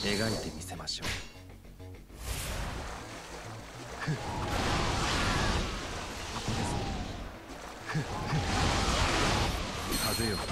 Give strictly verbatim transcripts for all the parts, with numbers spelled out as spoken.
描いてみせましょう。風よ、風よ、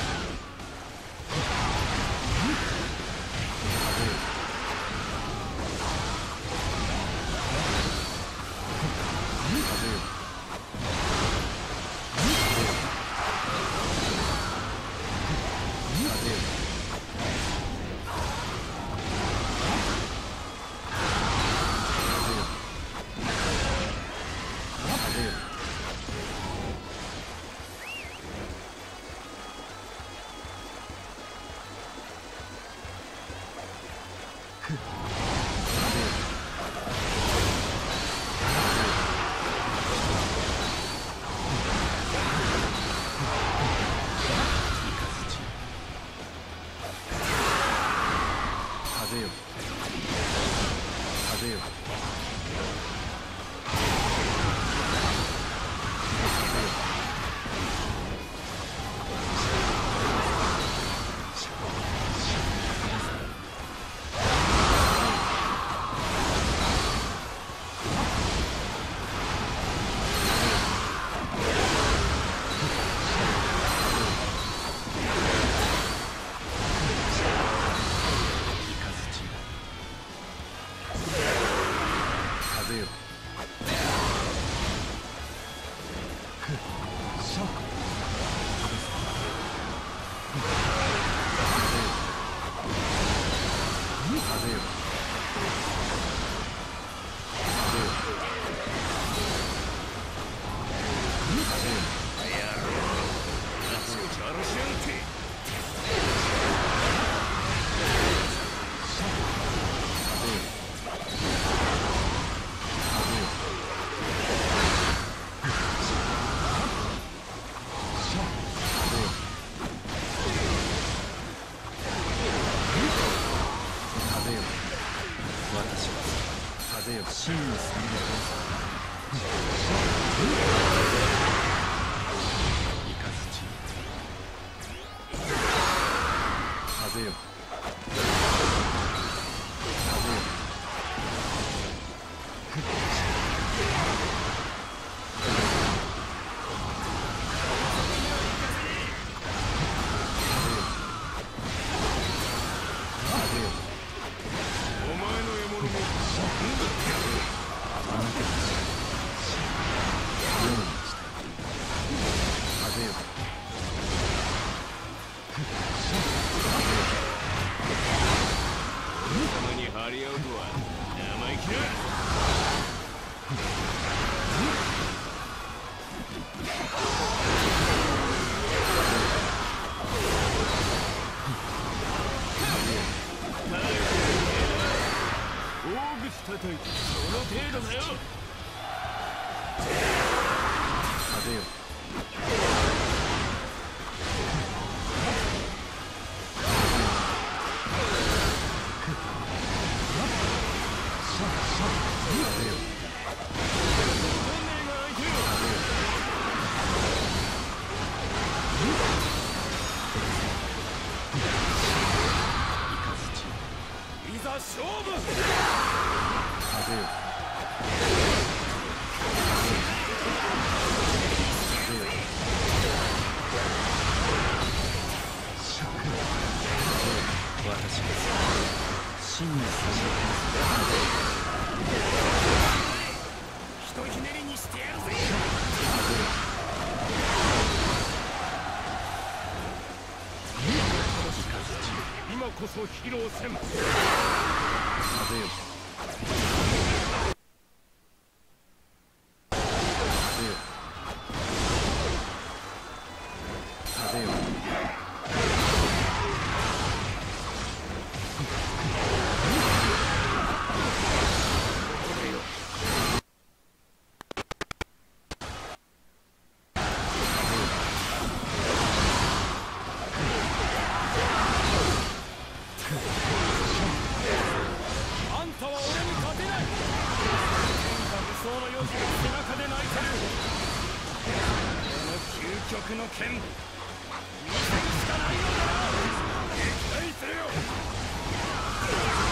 真のスピードイカズチ風よ、風よ、叩いてその程度だよ。風よ、いざ勝負。風よ、私が真の風をひとひねりにしてやるぜ。今こそ披露せん。風よ、究極の剣、見せるしかないのだ。撃退するよ。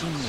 真の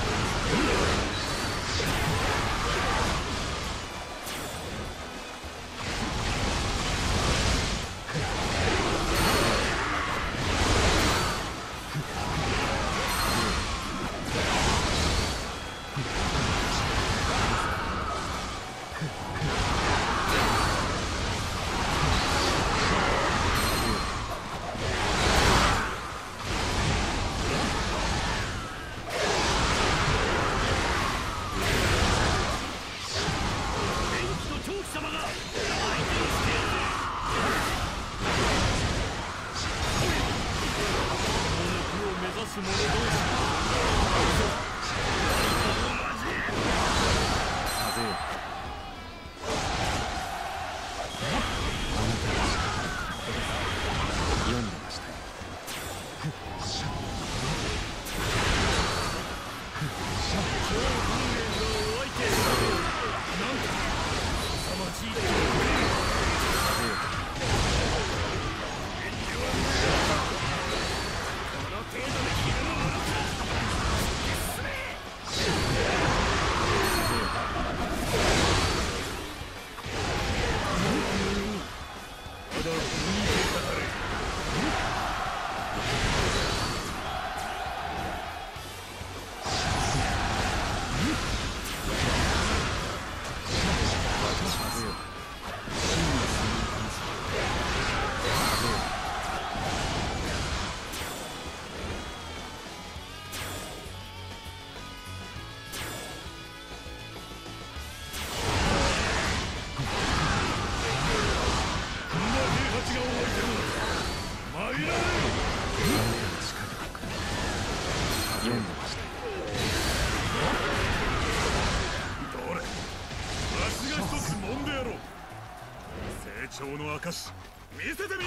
成長の証見せてみ。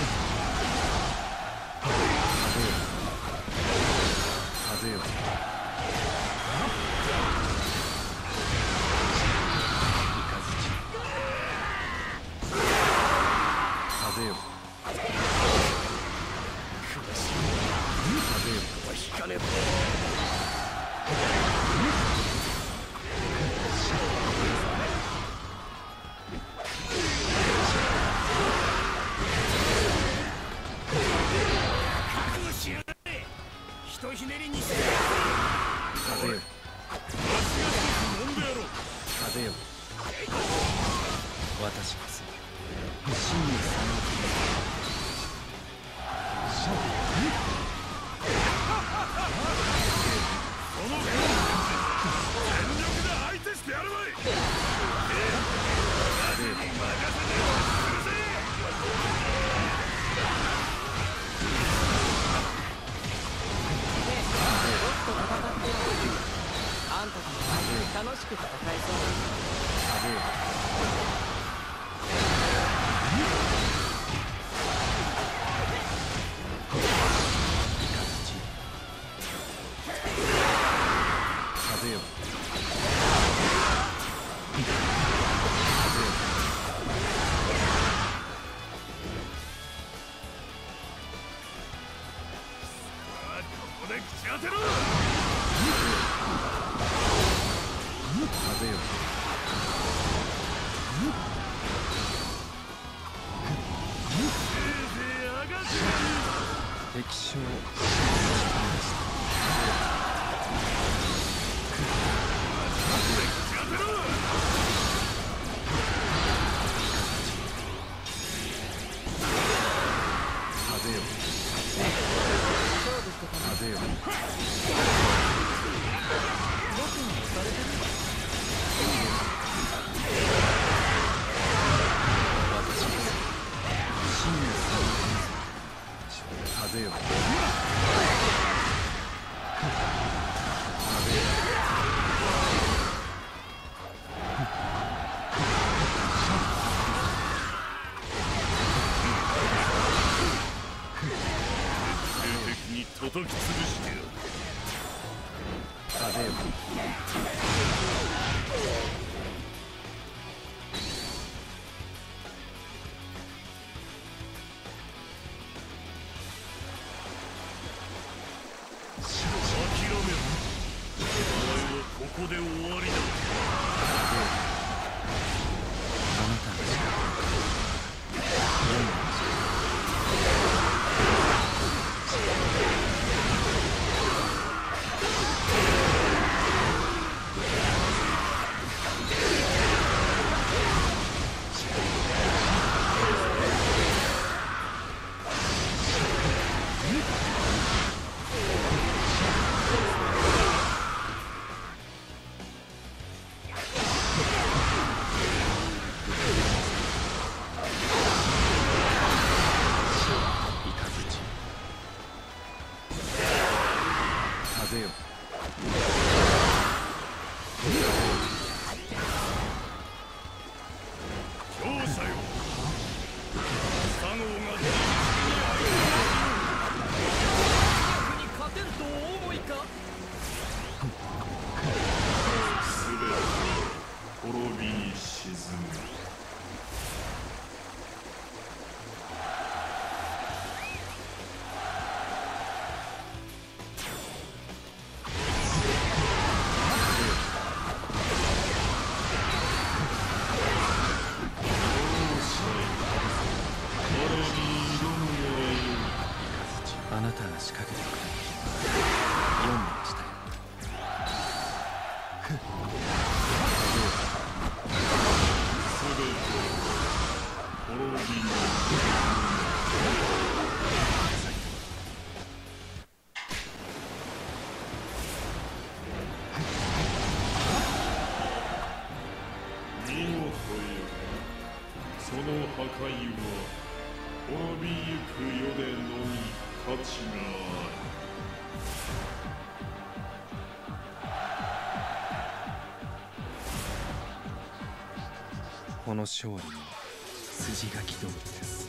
風よ風よ引かねば。ひとひねりにして風よ風よ私こそ真のその全力で相手してやるまい。風に任せてくれ。 あんたたち楽しく戦えそう風よここで口当てろ。 風よ敵将風よ風よ風よ敵に叩き潰してやる。 風よ諦めろ。 こで終わりだ。 あなたが仕掛けた4の風よ強者よ、左脳がに勝てるとお思いか。 すべて滅びに沈む。 あなたが仕掛けてくれたよんの地帯すべて滅びに見事よ。その破壊は滅びゆく世でのみ価値がある。 この勝利には筋書き通りです。